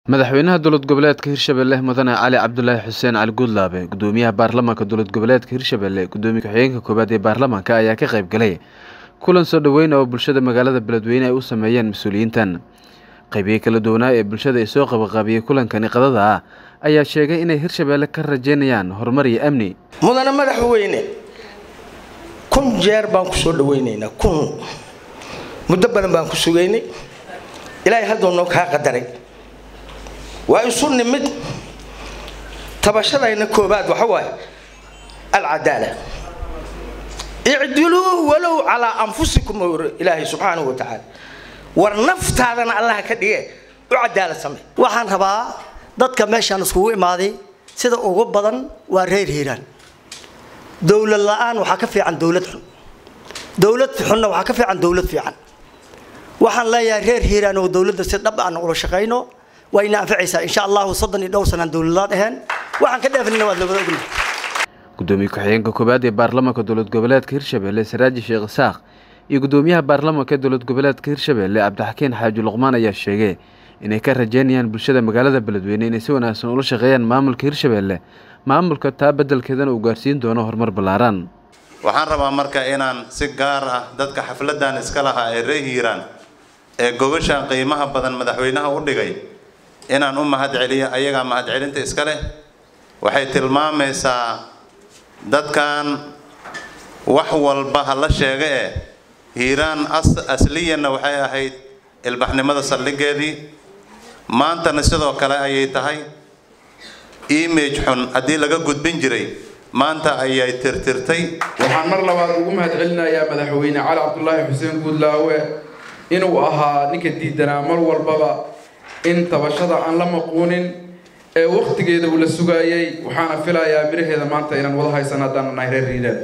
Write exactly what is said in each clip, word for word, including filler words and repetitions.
madaxweynaha dowlad goboleedka Hirshabelle Mudane Cali Cabdullaahi Xuseen Cali Guudlaabe gudoomiyaha baarlamaanka dowlad goboleedka Hirshabelle gudoomiye ku-xigeenka koobaad ee baarlamaanka ayaa ka qayb galay kulan soo dhaweyn oo bulshada magaalada Beledweyne ay u sameeyeen mas'uuliyiintan qaybiye kala duwan ee bulshada ay soo qabaqaabiyay kulankan qadada ah ayaa sheegay inay Hirshabelle ka rajeynayaan horumar iyo amni mudane madaxweyne kun jeer baan ku soo dhaweynaynaa kun muddo badan baan ku sugeynay ilaahay hadda noo ka qadaray ويصون مد تبشرين كوباد وحواي العدالة اعدلوا ولو على أنفسكم إلهي سبحانه وتعالى ورنفت هذا الله كديه وعدالة سمي waxaan rabaa dadka meeshan isku imaaday sida ugu badan waa reer Hiiraan dawlad la'aan waxa ka fiican dawlad xun dawlad xunna waxa ka fiican dawlad fiican waxaan leeyahay reer Hiiraan oo dawladda si dhab ah u shaqeyno وإن أنفعيسا إن شاء الله صدني دوسنا دولات هن وعن كده في النواد لبضل قدومي كحيان كوباد برلمان كدولة قبلات كهرشبelle سراج الشيخ ساق يقدوميها برلمان كدولة قبلات كهرشبelle عبد الحكيم حاج لقمان يا الشيخ إن كان رجانيان بالشدة مقالة بلدوين إن سوى ناس نقول شغيان معمل كهرشبelle معمل كتاب بدل كذا وجارسين دونه هرمر بلاران waxaan rabaa marka inaan si gaar ah dadka xafladan iska lahaa ee reer Hiiraan ee gobasha qiimaha badan madaxweynaha u dhigay inaan u mahad celiyo ayaga mahad celinta iska leh waxay tilmaamaysaa dadkan wax walba hala sheegay ee Hiiraan asliyan waxay ahayd ilbaxnimada saldhigeedii maanta sidoo kale ayay tahay image xun hadii laga gudbin jiray maanta ayay tirtirtay waxaan mar labaad ugu mahad celinayaa madaxweyne Cali Cabdullaahi Xuseen Guudlaawe inuu ahaa ninka diidanaa mar walbaba in tabashada aan la maquunin ee waqtigeeda uu la sugaayay waxaana filayaa miraheeda maanta inaan wada haysanadaan reer Hiiraan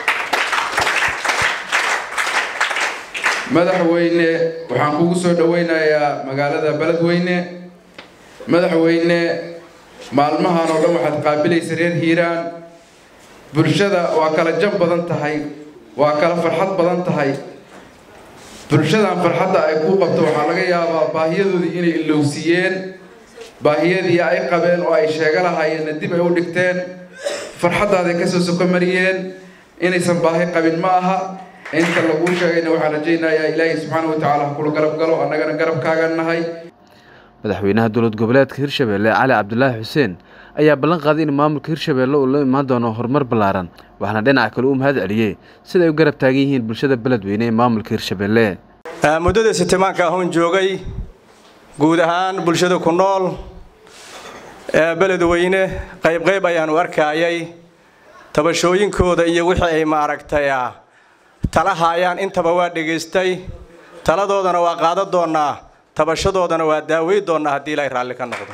madaxweyne waxaan kugu soo dhaweynayaa magaalada Beledweyne madaxweyne maalmahan oo dhan waxaad qaabilaysaa reer Hiiraan bulshada waa kala jab badan tahay waa kala farxad badan tahay bulshada farxadda ay ku qabto waxa laga yaabaa baahiyadoodii inay ilowsiyeen baahiyadii ay qabeen oo ay sheega lahaayeen dib ay u dhigteen farxaddaada ka soo soo mariyeen inaysan baahi qabin ma aha inta lagu sheegayna waxa rajaynayaa Ilaahay subhanahu wa ta'ala ku garab galo annagana garabkaaga nahay madaxweynaha dowlad goboleedka Hirshabelle Cali Cabdullaahi Xuseen ayaa ballan qaaday in maamulka Hirshabelle uu la imaan doono horumar ballaaran waxaana dhinaca kale u mahad celiyay sida ay u garab taagan yihiin bulshada Beledweyne ee maamulka Hirshabelle muddada sitimaanka ahoon joogay guud ahaan bulshada ku nool ee Beledweyne qayb qayb ayaan u arkayay tabashooyinkooda iyo wixii ay maaragtay talahayaan intaba waa dhageystay taladoodana waa qaada doonaa tabashadoodana waa daaway doonaa hadii la raalli ka noqdo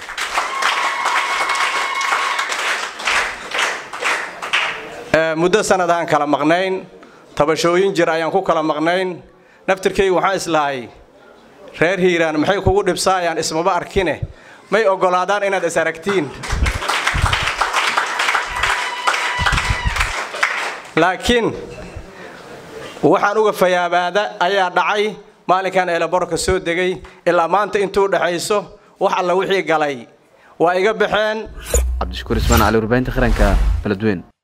muddo sanadaan kala maqnayn tabashooyin jir ayaan ku kala maqnayn naftirkay waxaan islaahay reer Hiiraan maxay kugu dhibsaayaan ismaba arkine may ogolaadaan inaad is aragtiin laakiin waxaan uga fayaabaada ayaa dhacay maalinkan eelaborka soo degay ilaa maanta intuu dhaxayso wax alla wixii galay waa iga baxeen Cabdishakuur Ismaan Ali warbaahinta qaranka Beledweyne